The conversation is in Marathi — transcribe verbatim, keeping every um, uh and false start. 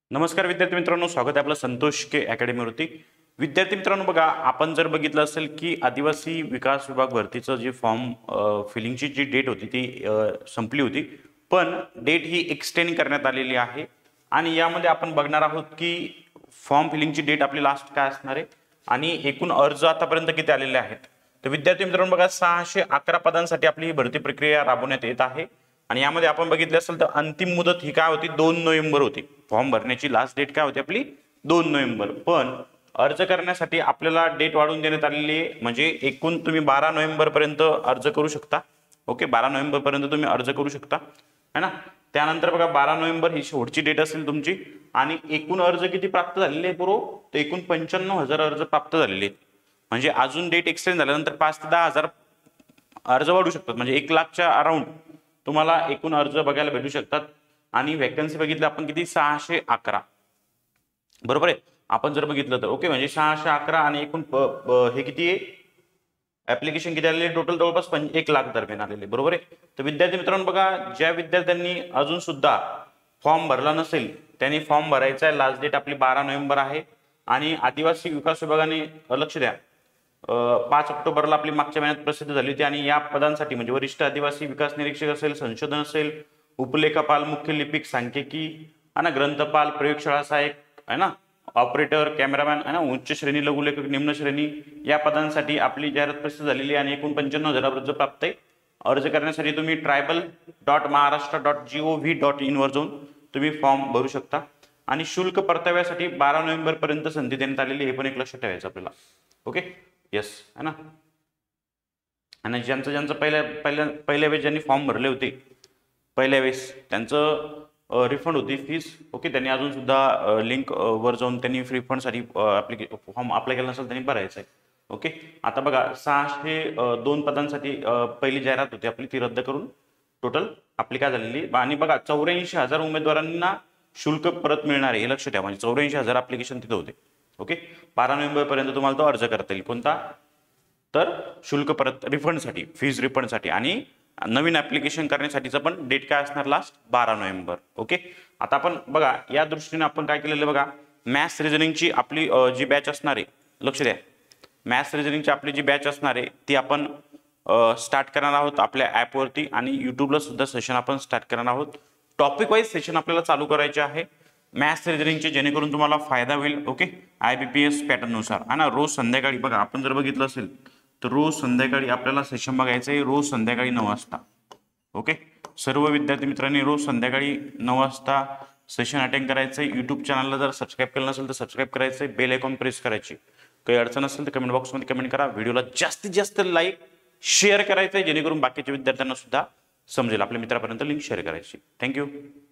नमस्कार विद्यार्थी मित्रांनो, स्वागत आहे आपलं संतोष के अकॅडमीवरती। विद्यार्थी मित्रांनो, बघा आपण जर बघितलं असेल की आदिवासी विकास विभाग भरतीचं जे फॉर्म फिलिंगची जी डेट होती ती संपली होती, पण डेट ही एक्सटेंड करण्यात आलेली आहे। आणि यामध्ये आपण बघणार आहोत की फॉर्म फिलिंगची डेट आपली लास्ट काय असणार आहे आणि एकूण अर्ज आतापर्यंत किती आलेले आहेत। तर विद्यार्थी मित्रांनो, बघा सहाशे अकरा पदांसाठी आपली ही भरती प्रक्रिया राबवण्यात येत आहे। आणि यामध्ये आपण बघितले असेल तर अंतिम मुदत ही काय होती, दोन नोव्हेंबर होती। फॉर्म भरण्याची लास्ट डेट काय होती आपली, दोन नोव्हेंबर। पण अर्ज करण्यासाठी आपल्याला डेट वाढवून देण्यात आलेली आहे, म्हणजे एकूण तुम्ही बारा नोव्हेंबर पर्यंत अर्ज करू शकता। ओके, बारा नोव्हेंबर पर्यंत तुम्ही अर्ज करू शकता, है ना। त्यानंतर बघा बारा नोव्हेंबर ही शेवटची डेट असेल तुमची। आणि एकूण अर्ज किती प्राप्त झालेले आहे बरोबर, तर एकूण पंच्याण्णव हजार अर्ज प्राप्त झालेले आहेत। म्हणजे अजून डेट एक्सटेंड झाल्यानंतर पाच ते दहा हजार अर्ज वाढू शकतात, म्हणजे एक लाखच्या अराउंड तुम्हाला एकूण अर्ज बघायला भेटू शकतात। आणि वॅकन्सी बघितलं आपण किती, सहाशे अकरा, बरोबर आहे। आपण जर बघितलं तर ओके, म्हणजे सहाशे अकरा आणि एकूण हे किती आहे, ऍप्लिकेशन किती आलेले, टोटल जवळपास एक लाख दरम्यान आलेले, बरोबर आहे। तर विद्यार्थी मित्रांनो, बघा ज्या विद्यार्थ्यांनी अजून सुद्धा फॉर्म भरला नसेल त्यांनी फॉर्म भरायचा आहे। लास्ट डेट आपली बारा नोव्हेंबर आहे। आणि आदिवासी विकास विभागाने लक्ष द्या, पाच ऑक्टोबरला आपली मागच्या महिन्यात प्रसिद्ध झाली होती। आणि या पदांसाठी म्हणजे वरिष्ठ आदिवासी विकास निरीक्षक असेल, संशोधन असेल, उपलेखापाल, मुख्य लिपिक, सांख्यिकी है ना, ग्रंथपाल, प्रयोगशाळा सहाय्यक है ना, ऑपरेटर, कॅमेरामॅन है ना, उच्च श्रेणी, लघुलेखक, निम्न श्रेणी या पदांसाठी आपली जाहिरात प्रसिद्ध झालेली आहे। आणि एकूण पंच्याण्णव हजार अर्ज प्राप्त आहे। अर्ज करण्यासाठी तुम्ही tribal dot Maharashtra dot G O V dot in वर जाऊन तुम्ही फॉर्म भरू शकता। आणि शुल्क परताव्यासाठी बारा नोव्हेंबर पर्यंत संधी देण्यात आलेली, हे पण एक लक्षात ठेवायचं आपल्याला। ओके, यस, है ना। आणि ज्यांचं ज्यांचं पहिल्या पहिल्या पहिल्या वेळेस ज्यांनी फॉर्म भरले होते पहिल्या वेळेस त्यांचं रिफंड होती फीस। ओके, त्यांनी अजून सुद्धा लिंक वर जाऊन त्यांनी रिफंडसाठी फॉर्म अप्लाय केला नसेल त्यांनी भरायचं आहे। ओके, आता बघा सहाशे दोन पदांसाठी पहिली जाहिरात होती आपली, ती रद्द करून टोटल आपली काय झालेली। आणि बघा चौऱ्याऐंशी हजार उमेदवारांना शुल्क परत मिळणार आहे, हे लक्षात ठेवा। म्हणजे चौऱ्याऐंशी हजार ऍप्लिकेशन तिथे होते। ओके, बारा नोव्हेंबर पर्यंत तुम्हाला तो अर्ज करता येईल, कोणता तर शुल्क परत रिफंडसाठी, फीज रिफंडसाठी। आणि नवीन ऍप्लिकेशन करण्यासाठीचं पण डेट काय असणार, लास्ट बारा नोव्हेंबर। ओके, आता आपण बघा या दृष्टीने आपण काय केलेलं बघा, मॅथ्स रिजनिंगची आपली जी बॅच असणार आहे, लक्ष द्या, मॅथ्स रिजनिंगची आपली जी बॅच असणार आहे ती आपण स्टार्ट करणार आहोत आपल्या ॲपवरती। आणि यूट्यूबला सुद्धा सेशन आपण स्टार्ट करणार आहोत। टॉपिक वाईज सेशन आपल्याला चालू करायचे आहे मॅथ्स रिजनिंगचे, जेणेकरून तुम्हाला फायदा होईल। Okay, I B P S पॅटर्ननुसार आहे ना। रोज संध्याकाळी बघा आपण जर बघितलं असेल तर रोज संध्याकाळी आपल्याला सेशन बघायचं आहे, रोज संध्याकाळी नऊ वाजता। ओके, सर्व विद्यार्थी मित्रांनी रोज संध्याकाळी नऊ वाजता सेशन अटेंड करायचं आहे। यूट्यूब चॅनलला जर सबस्क्राईब केलं नसेल तर सबस्क्राईब करायचं आहे, बेल आयकॉन प्रेस करायची। काही अडचण असेल तर कमेंट बॉक्समध्ये कमेंट करा। व्हिडिओला जास्तीत जास्त लाईक शेअर करायचं आहे, जेणेकरून बाकीच्या विद्यार्थ्यांना सुद्धा समजेल। आपल्या मित्रापर्यंत लिंक शेअर करायची। थँक्यू।